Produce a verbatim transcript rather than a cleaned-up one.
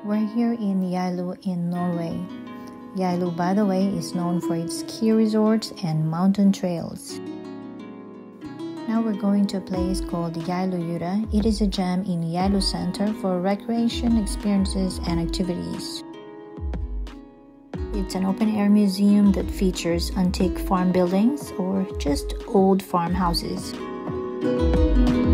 We're here in Geilo in Norway. Geilo, by the way, is known for its ski resorts and mountain trails. Now we're going to a place called Geilojordet. It is a gem in Geilo Center for recreation, experiences, and activities. It's an open-air museum that features antique farm buildings or just old farmhouses.